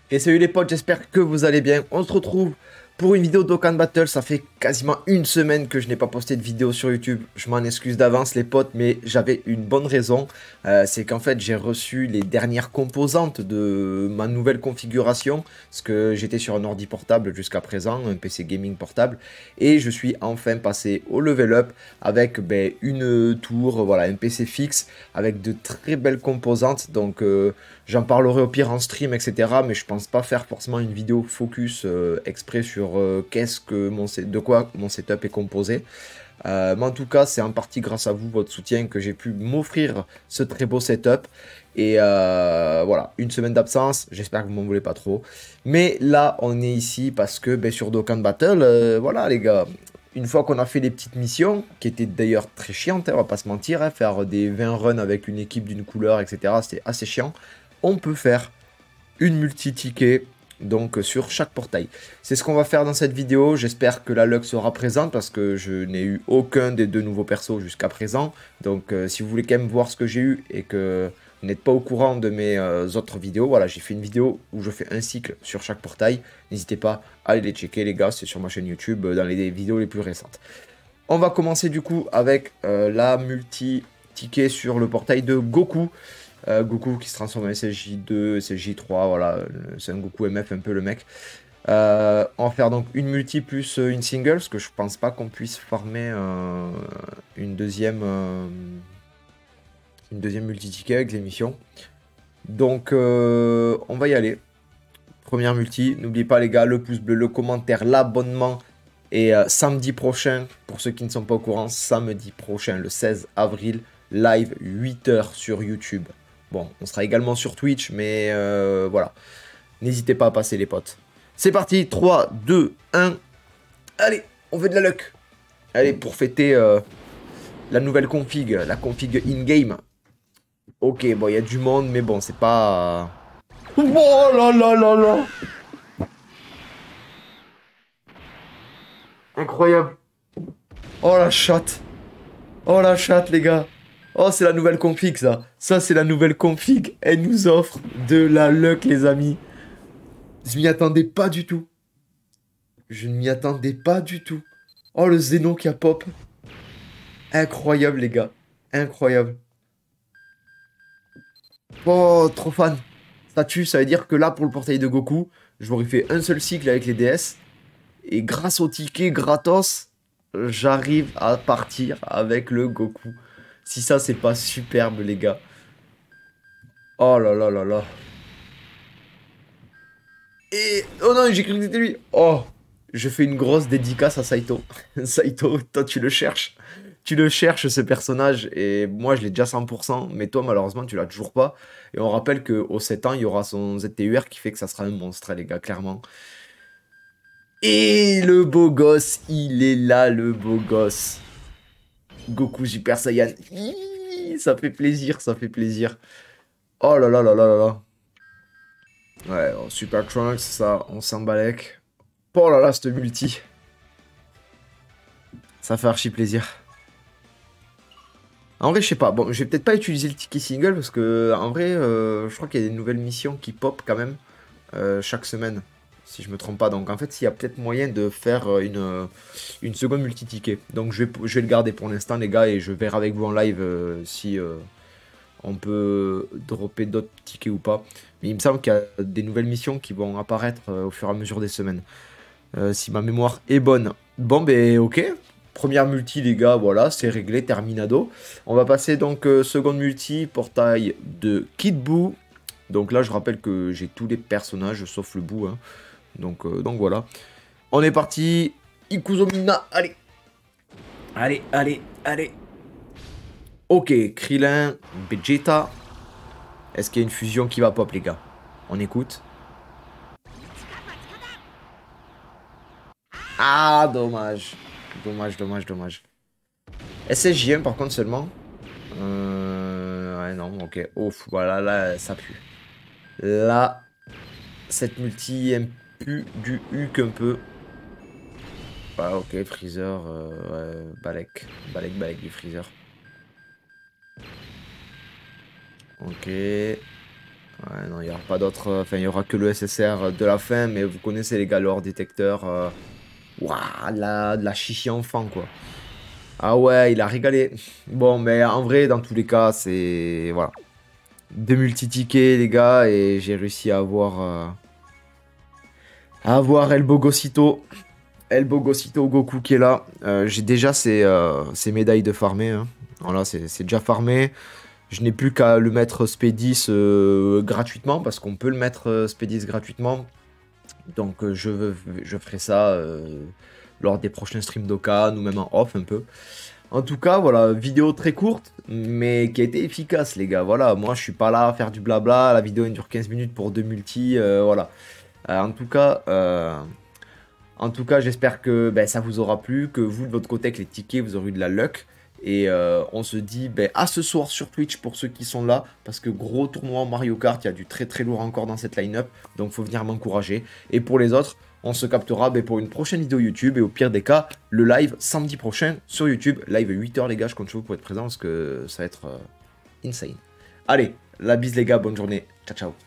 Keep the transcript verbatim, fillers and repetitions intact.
Et salut les potes, j'espère que vous allez bien. On se retrouve pour une vidéo Dokkan Battle. Ça fait quasiment une semaine que je n'ai pas posté de vidéo sur YouTube. Je m'en excuse d'avance les potes, mais j'avais une bonne raison. Euh, c'est qu'en fait j'ai reçu les dernières composantes de ma nouvelle configuration. Parce que j'étais sur un ordi portable jusqu'à présent, un P C gaming portable. Et je suis enfin passé au level up avec ben, une tour, voilà, un P C fixe avec de très belles composantes. Donc euh, j'en parlerai au pire en stream, et cetera. Mais je pense pas faire forcément une vidéo focus euh, exprès sur euh, qu'est-ce que mon de quoi mon setup est composé. Euh, mais en tout cas, c'est en partie grâce à vous, votre soutien, que j'ai pu m'offrir ce très beau setup. Et euh, voilà, une semaine d'absence, j'espère que vous m'en voulez pas trop. Mais là, on est ici parce que ben, sur Dokkan Battle, euh, voilà les gars, une fois qu'on a fait les petites missions, qui étaient d'ailleurs très chiantes, hein, on va pas se mentir, hein, faire des vingt runs avec une équipe d'une couleur, et cetera, c'était assez chiant. On peut faire une multi-ticket donc sur chaque portail. C'est ce qu'on va faire dans cette vidéo. J'espère que la luck sera présente parce que je n'ai eu aucun des deux nouveaux persos jusqu'à présent. Donc euh, si vous voulez quand même voir ce que j'ai eu et que vous n'êtes pas au courant de mes euh, autres vidéos, voilà, j'ai fait une vidéo où je fais un cycle sur chaque portail. N'hésitez pas à aller les checker les gars, c'est sur ma chaîne YouTube euh, dans les vidéos les plus récentes. On va commencer du coup avec euh, la multi-ticket sur le portail de Goku. Euh, Goku qui se transforme en S S J deux, S S J trois, voilà, c'est un Goku M F un peu le mec. Euh, on va faire donc une multi plus une single, parce que je pense pas qu'on puisse farmer euh, une deuxième euh, une deuxième multi-ticket avec les missions. Donc euh, on va y aller. Première multi, n'oubliez pas les gars, le pouce bleu, le commentaire, l'abonnement. Et euh, samedi prochain, pour ceux qui ne sont pas au courant, samedi prochain, le seize avril, live huit heures sur YouTube. Bon, on sera également sur Twitch, mais euh, voilà. N'hésitez pas à passer les potes. C'est parti, trois, deux, un. Allez, on veut de la luck. Allez, pour fêter euh, la nouvelle config, la config in-game. Ok, bon, il y a du monde, mais bon, c'est pas... Oh là là là là. Incroyable. Oh la chatte. Oh la chatte, les gars. Oh, c'est la nouvelle config, ça. Ça, c'est la nouvelle config. Elle nous offre de la luck, les amis. Je m'y attendais pas du tout. Je ne m'y attendais pas du tout. Oh, le Zeno qui a pop. Incroyable, les gars. Incroyable. Oh, trop fan. Statut, ça veut dire que là, pour le portail de Goku, je m'aurais fait un seul cycle avec les D S. Et grâce au ticket gratos, j'arrive à partir avec le Goku. Si ça, c'est pas superbe, les gars. Oh là là là là. Et... Oh non, j'ai cru que c'était lui. Oh. Je fais une grosse dédicace à Saito. Saito, toi, tu le cherches. Tu le cherches, ce personnage. Et moi, je l'ai déjà cent pour cent. Mais toi, malheureusement, tu l'as toujours pas. Et on rappelle qu'au sept ans, il y aura son Z T U R qui fait que ça sera un monstre, les gars, clairement. Et le beau gosse, il est là, le beau gosse. Goku Super Saiyan. Hihi, ça fait plaisir, ça fait plaisir. Oh là là là là là là. Ouais, oh, Super Trunks, ça, on s'en balèque. Oh là là, cette multi. Ça fait archi plaisir. En vrai, je sais pas. Bon, je vais peut-être pas utiliser le ticket single parce que, en vrai, euh, je crois qu'il y a des nouvelles missions qui pop quand même euh, chaque semaine, si je me trompe pas. Donc, en fait, il y a peut-être moyen de faire une, euh, une seconde multi-ticket. Donc, je vais, je vais le garder pour l'instant, les gars, et je verrai avec vous en live euh, si euh, on peut dropper d'autres tickets ou pas. Mais il me semble qu'il y a des nouvelles missions qui vont apparaître euh, au fur et à mesure des semaines. Euh, si ma mémoire est bonne. Bon, ben, ok. Première multi, les gars, voilà, c'est réglé, terminado. On va passer donc euh, seconde multi, portail de Kid Buu. Donc là, je rappelle que j'ai tous les personnages, sauf le Buu. Hein. Donc, euh, donc voilà. On est parti. Ikuzomina, allez. Allez, allez, allez. Ok, Krillin, Vegeta. Est-ce qu'il y a une fusion qui va pop, les gars? On écoute. Ah, dommage. Dommage, dommage, dommage. S S J un par contre seulement. Euh... Ouais, non, ok. Ouf, voilà, là, ça pue. Là, cette multi aime plus du huc un peu. Ah, ok, Freezer. Euh, ouais, Balek. Balek, Balek du Freezer. Ok. Ouais, non, il n'y aura pas d'autre. Enfin, il n'y aura que le S S R de la fin, mais vous connaissez les gars, le hors détecteur. Euh... Waouh, la, de la chichi enfant, quoi. Ah ouais, il a régalé. Bon, mais en vrai, dans tous les cas, c'est... Voilà. Deux multi-tickets, les gars, et j'ai réussi à avoir... Euh... à avoir El Bogosito. El Bogosito Goku qui est là. Euh, j'ai déjà ses, euh, ses médailles de farmer. Hein. Voilà, c'est déjà farmé. Je n'ai plus qu'à le mettre Spédis euh, gratuitement, parce qu'on peut le mettre euh, Spédis gratuitement. Donc euh, je, je ferai ça euh, lors des prochains streams d'Okan, ou même en off un peu. En tout cas, voilà, vidéo très courte, mais qui a été efficace, les gars. Voilà, moi je suis pas là à faire du blabla. La vidéo elle dure quinze minutes pour deux multi. Euh, voilà. Euh, en tout cas... Euh... En tout cas, j'espère que ben, ça vous aura plu, que vous, de votre côté, avec les tickets, vous aurez eu de la luck. Et euh, on se dit ben, à ce soir sur Twitch pour ceux qui sont là. Parce que gros tournoi Mario Kart, il y a du très très lourd encore dans cette line-up. Donc, il faut venir m'encourager. Et pour les autres, on se captera ben, pour une prochaine vidéo YouTube. Et au pire des cas, le live samedi prochain sur YouTube. Live huit heures, les gars. Je compte sur vous pour être présent parce que ça va être euh, insane. Allez, la bise, les gars. Bonne journée. Ciao, ciao.